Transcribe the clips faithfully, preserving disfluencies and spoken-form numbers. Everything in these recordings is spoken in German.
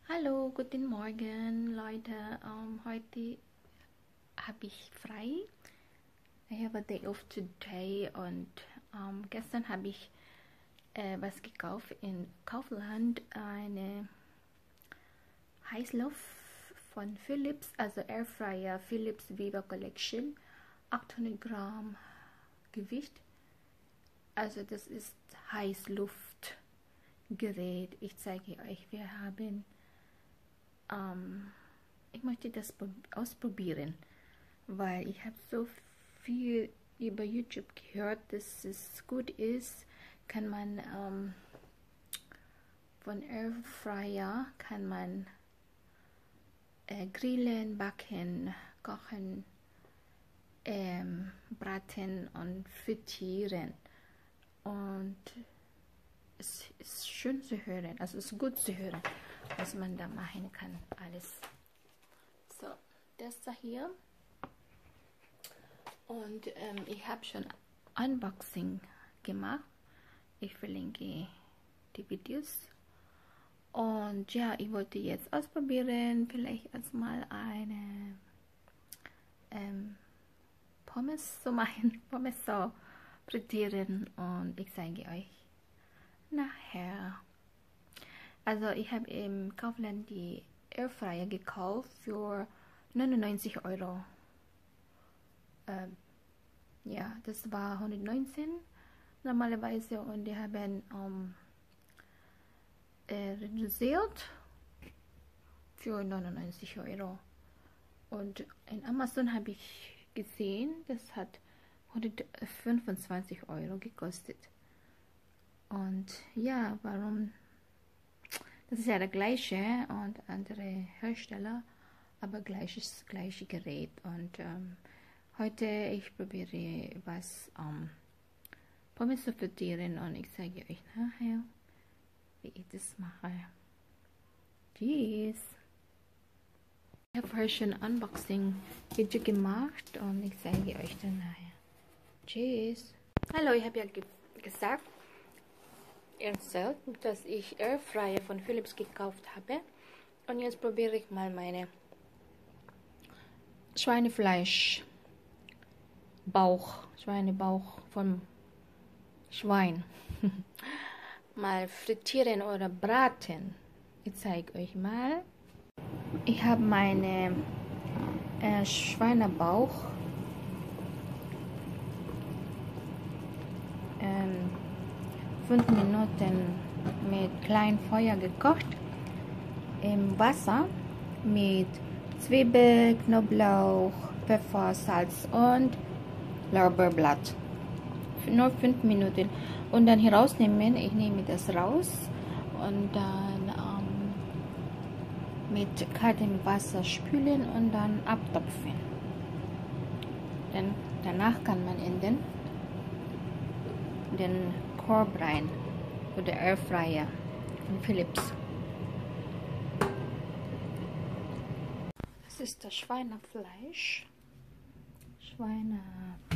Hallo, guten Morgen, Leute. Ähm, heute habe ich frei. I have a day off today und ähm, gestern habe ich äh, was gekauft in Kaufland, eine Heißluft von Philips, also Airfryer Philips Viva Collection, achthundert Gramm Gewicht. Also das ist Heißluftgerät. Ich zeige euch, wir haben ähm, ich möchte das ausprobieren, weil ich habe so viel über YouTube gehört, dass es gut ist. Kann man ähm, von Airfryer kann man äh, grillen, backen, kochen, ähm, braten und frittieren. Und es ist schön zu hören, also es ist gut zu hören, was man da machen kann, alles. So, das da hier. Und ähm, ich habe schon Unboxing gemacht. Ich verlinke die Videos. Und ja, ich wollte jetzt ausprobieren, vielleicht erstmal eine ähm, Pommes zu machen, Pommes so frittieren, und ich zeige euch nachher. Also ich habe im Kaufland die Airfryer gekauft für neunundneunzig Euro. Ähm, ja, das war hundertneunzehn normalerweise, und die haben um, äh, reduziert für neunundneunzig Euro. Und in Amazon habe ich gesehen, das hat hundertfünfundzwanzig Euro gekostet. Und ja, warum? Das ist ja der gleiche und andere Hersteller, aber gleiches gleiche Gerät. Und ähm, heute ich probiere was ähm, Pommes zu frittieren, und ich zeige euch nachher, wie ich das mache. Tschüss! Ich habe heute schon ein Unboxing Video gemacht, und ich zeige euch dann nachher. Tschüss! Hallo, ich habe ja ge gesagt, erzählt, dass ich Airfryer von Philips gekauft habe, und jetzt probiere ich mal meine Schweinefleisch Bauch, Schweinebauch vom Schwein mal frittieren oder braten. Ich zeige euch mal. Ich habe meine äh, Schweinebauch ähm, fünf Minuten mit kleinem Feuer gekocht im Wasser mit Zwiebel, Knoblauch, Pfeffer, Salz und Lorbeerblatt. Nur fünf Minuten. Und dann hier rausnehmen. Ich nehme das raus und dann ähm, mit kaltem Wasser spülen und dann abtopfen. Dann, danach kann man in den, den Korb rein oder Airfryer von Philips. Das ist das Schweinefleisch. Schweinebauch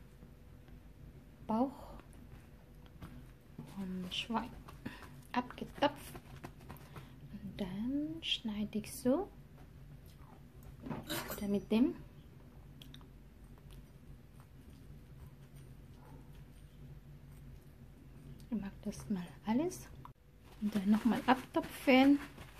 vom Schwein abgetopft. Und dann schneide ich so oder mit dem ich mag das mal alles und dann nochmal abtopfen,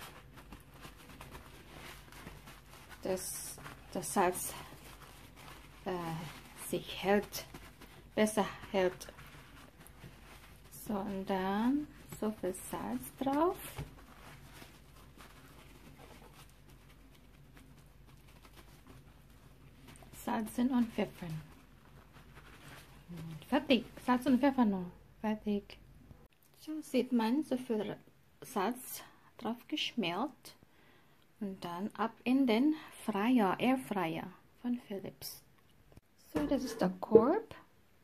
dass das Salz äh, sich hält, besser hält. So, und dann so viel Salz drauf. Salzen und Pfeffern. Fertig. Salz und Pfeffer noch. Fertig. So sieht man, so viel Salz drauf geschmelt. Und dann ab in den Fryer, Airfryer von Philips. So, das ist der Korb.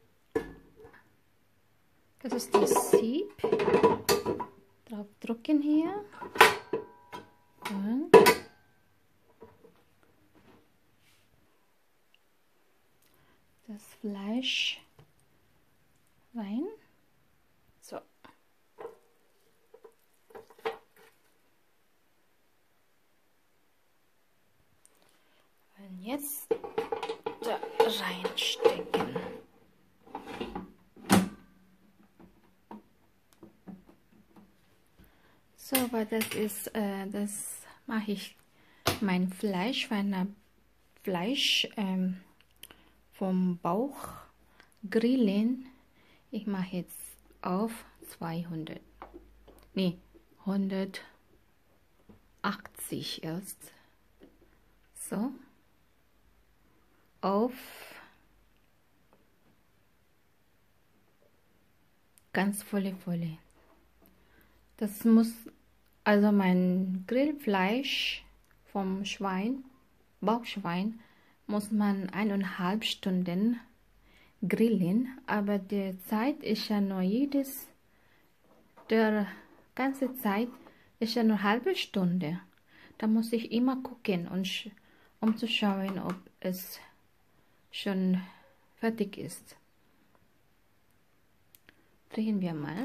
Das ist das Sieb. Drauf drücken hier. Und das Fleisch rein. So. Jetzt da reinstecken. So, aber das ist, äh, das mache ich mein Fleisch, mein Fleisch ähm, vom Bauch grillen. Ich mache jetzt auf zweihundert, nee, hundertachtzig erst. So, auf ganz volle Volle. Das muss, also mein Grillfleisch vom Schwein, Bauchschwein, muss man eineinhalb Stunden grillen, aber die Zeit ist ja nur jedes, der ganze Zeit ist ja nur eine halbe Stunde. Da muss ich immer gucken, und um zu schauen, ob es schon fertig ist. Drehen wir mal.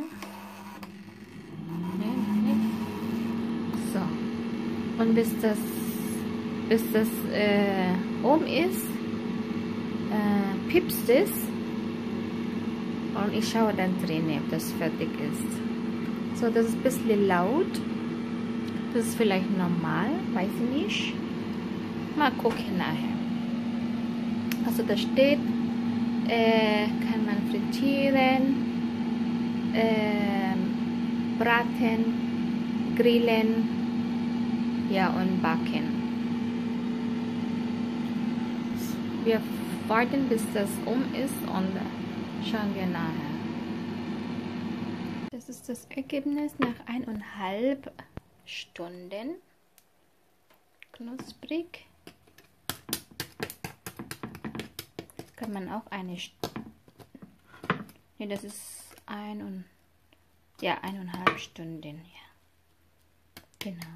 So, und bis das, bis das äh, oben ist, äh, piepst es, und ich schaue dann drin, ob das fertig ist. So, das ist ein bisschen laut, das ist vielleicht normal, weiß ich nicht, mal gucken nachher. Also da steht, äh, kann man frittieren, äh, braten, grillen, ja, und backen. Wir warten, bis das um ist, und schauen wir nachher. Das ist das Ergebnis nach eineinhalb Stunden. Knusprig. Kann man auch eine St nee, das ist ein und ja, eineinhalb Stunden, ja. Genau.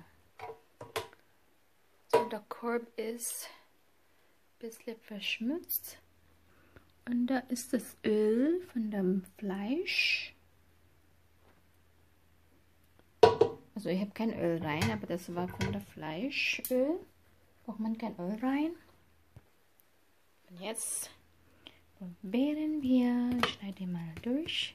So, der Korb ist ein bisschen verschmutzt. Und da ist das Öl von dem Fleisch. Also ich habe kein Öl rein, aber das war von der Fleischöl. Braucht man kein Öl rein. Und jetzt probieren wir. Ich schneide mal durch.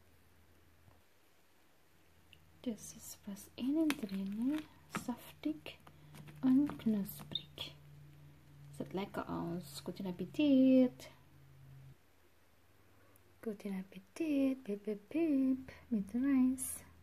Das ist was innen drin, saftig und knusprig. Sieht lecker aus. Guten Appetit. Guten Appetit, Pip, Pip, Pip, mit Reis.